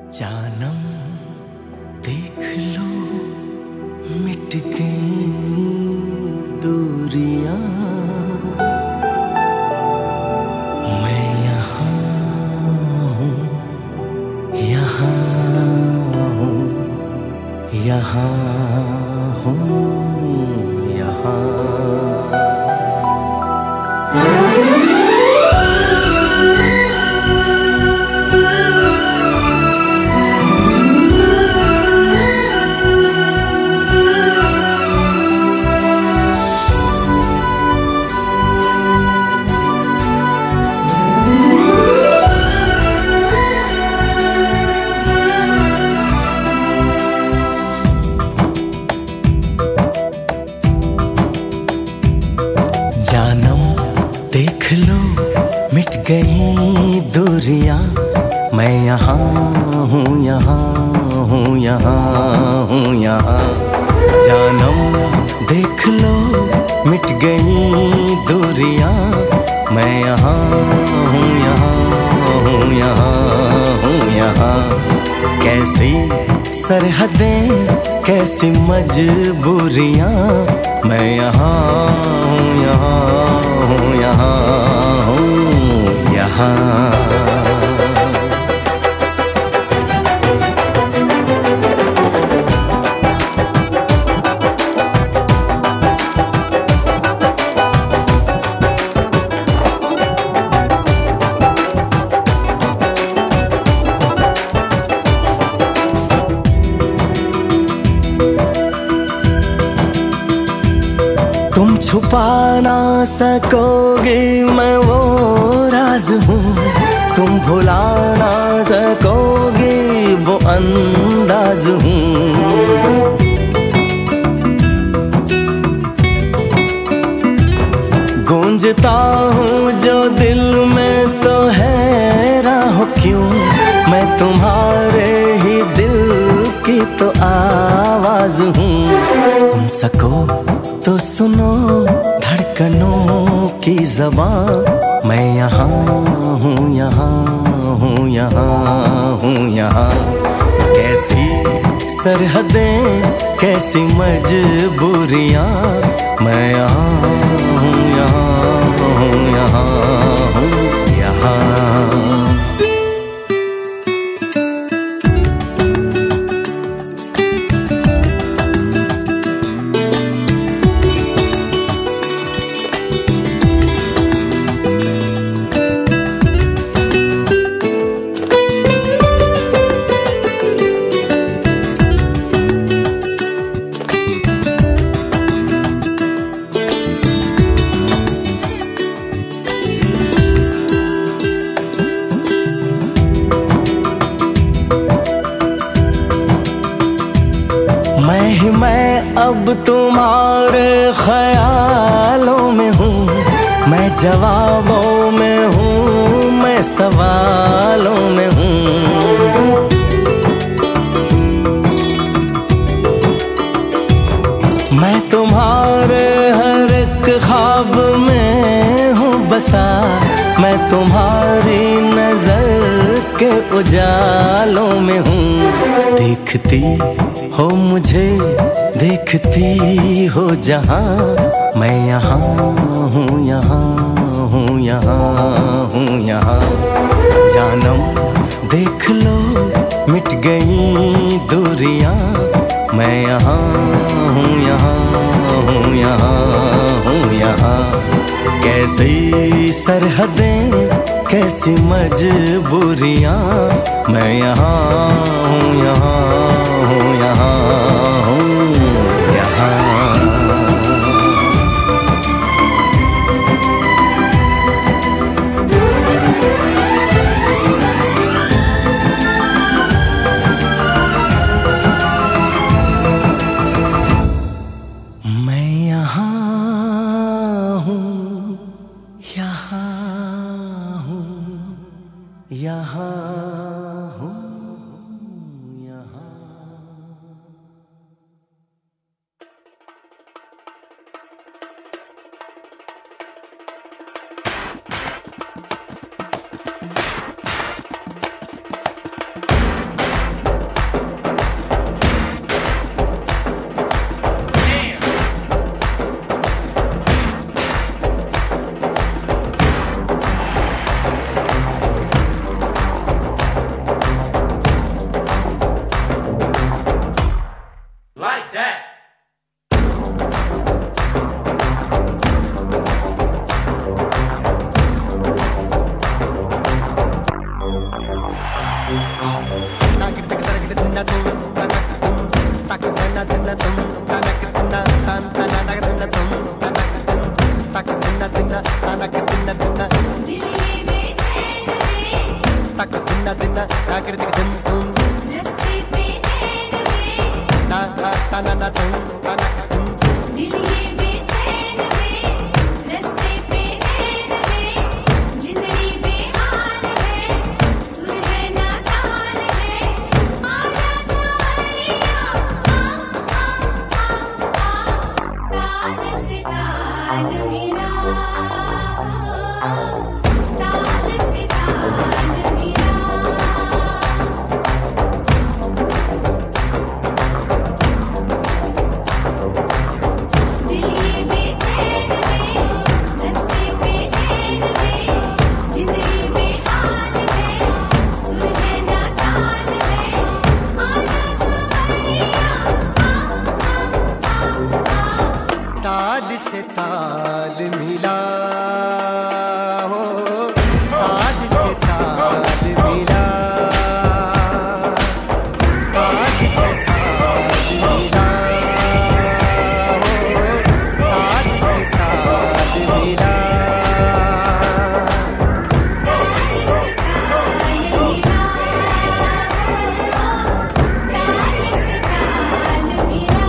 जानम देख लो मिट गई दूरियां, मैं यहाँ हूँ, यहाँ हूँ, यहाँ हूँ, यहाँ। जानम देख लो मिट गई दूरियां, मैं यहाँ हूँ, यहाँ हूँ, यहाँ हूँ, यहाँ। जानम देख लो मिट गई दूरियां, मैं यहाँ हूँ, यहाँ हूँ, यहाँ हूँ, यहाँ। कैसी सरहदें कैसी मजबूरियां, मैं यहाँ हूँ, यहाँ हूँ, यहाँ हूँ, यहाँ। तुम छुपा ना सकोगे मैं वो राज हूँ, तुम भुला ना सकोगे वो अंदाज हूँ। गूंजता हूँ जो दिल में तो हैरान हो क्यों, मैं तुम्हारे ही दिल की तो आवाज हूँ। सुन सको तो सुनो धड़कनों की ज़बान, मैं यहाँ हूँ, यहाँ हूँ, यहाँ हूँ, यहाँ। कैसी सरहदें कैसी मजबूरियाँ, मैं यहाँ हूँ, यहाँ हूँ, यहाँ हूँ, यहाँ। मैं अब तुम्हारे ख्यालों में हूँ, मैं जवाबों में हूँ, मैं सवालों में हूँ। मैं तुम्हारे हर एक ख्वाब में हूँ बसा, मैं तुम्हारी नजर के उजालों में हूँ। देखती हो मुझे देखती हो जहाँ, मैं यहाँ हूँ, यहाँ हूँ, यहाँ हूँ, यहाँ। जानम देख लो मिट गई दूरियां, मैं यहाँ हूँ, यहाँ हूँ, यहाँ हूँ, यहाँ। कैसी सरहदें कैसी मजबूरियां, मैं यहाँ हूँ, यहाँ हूँ, यहाँ हूँ, यहाँ। मैं यहाँ हूँ, यहाँ हूँ, यहाँ हूँ, यहाँ। दिना तनक दिना दिना दिल ये बेचैन में तक दिना दिना ताकर दिक धुम धुम रस्ते पे नैन में ना ना तना ना तुम तनक तुम दिल ये बेचैन में रस्ते पे नैन में जिंदड़ी बेहाल है सुर है ना ताल है आजा सावरिया ताल से ताल मिला ताल से ताल मिला दिल ये बेचैन में रस्ते पे नैन में जिंदगी बेहाल है सुर है ना ताल है आजा सावरिया ताल से ताल मिला हो ताल से ताल मिला ताल से ताल मिला हो ताल से ताल मिला ताल से ताल मिला ताल से ताल मिला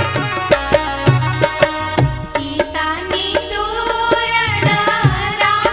सीता ने तोरण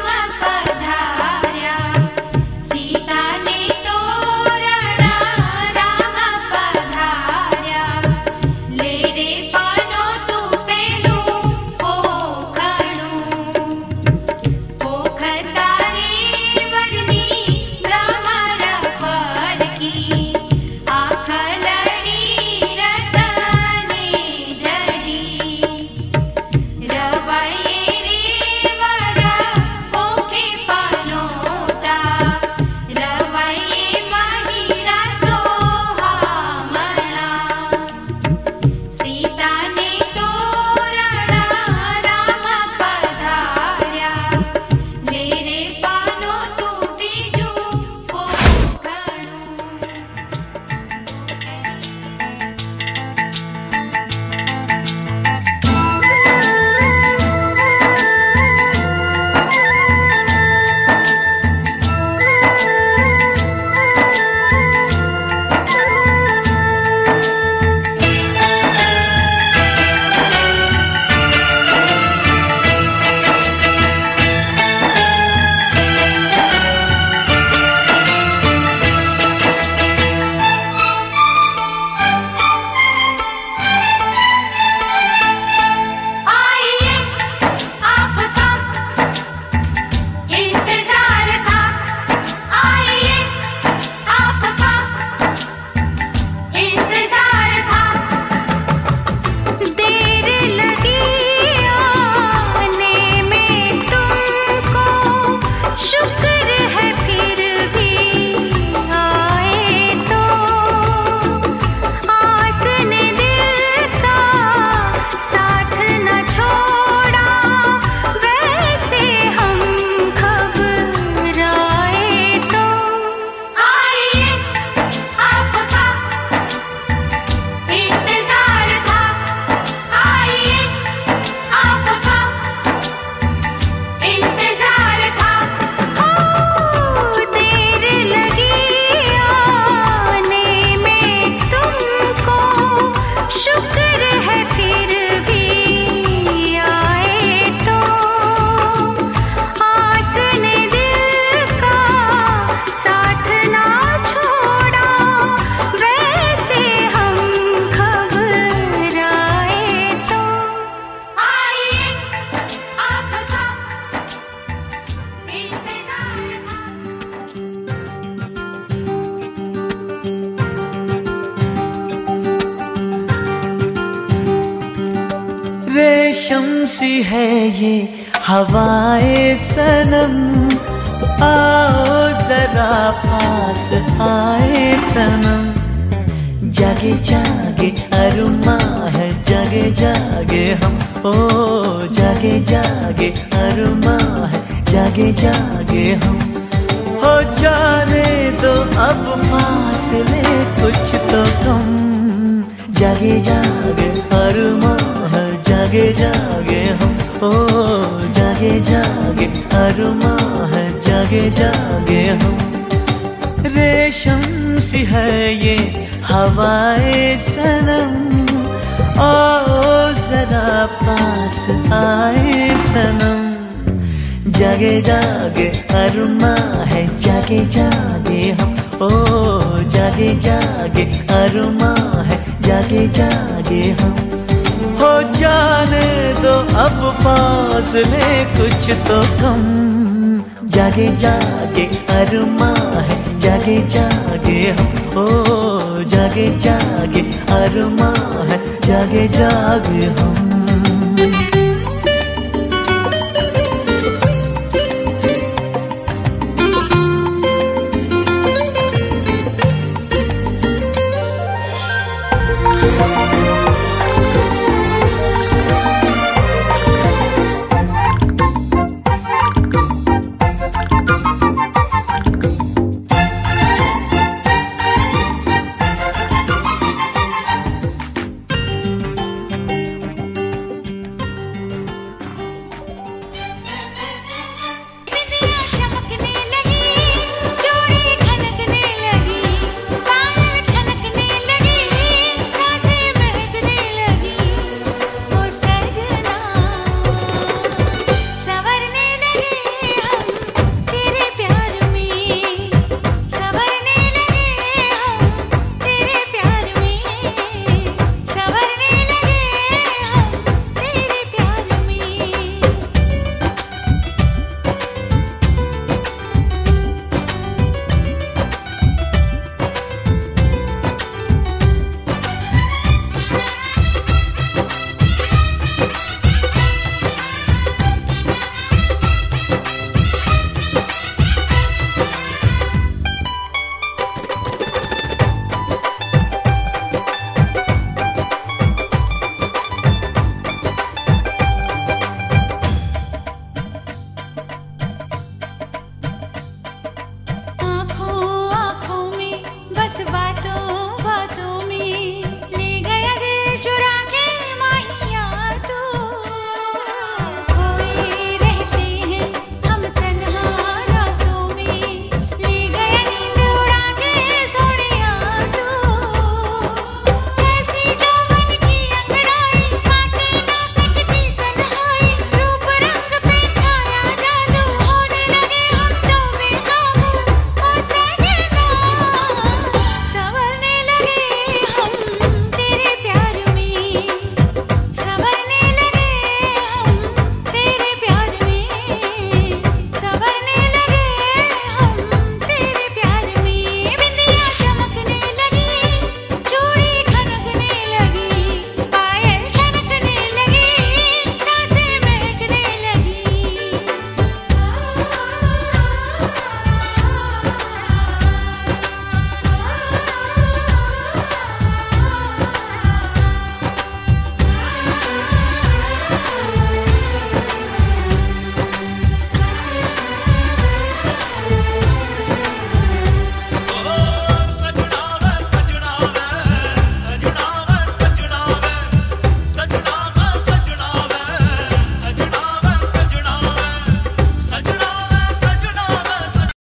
रेशम सी है ये हवाएं सनम, आओ जरा पास आए सनम। जागे जागे अरुमा है, जागे जागे हम, ओ जागे जागे अरुमा है, जागे जागे हम। हो जाने दो अब फासले कुछ तो कम, जागे जागे अरुमा है, जागे जागे हम, ओ जागे जागे अरुमा है, जागे जागे हम। रेशम सी है ये हवाएं सनम, आओ जरा पास आए सनम। जागे जागे अरुमा है, जागे जागे हम, ओ जागे जागे अरुमा है, जागे जागे हम। हो जाने दो अब फासले कुछ तो कम, जागे जागे अरुमा है, जागे जागे हम, ओ जागे जागे अरुमा है, जागे जागे हम।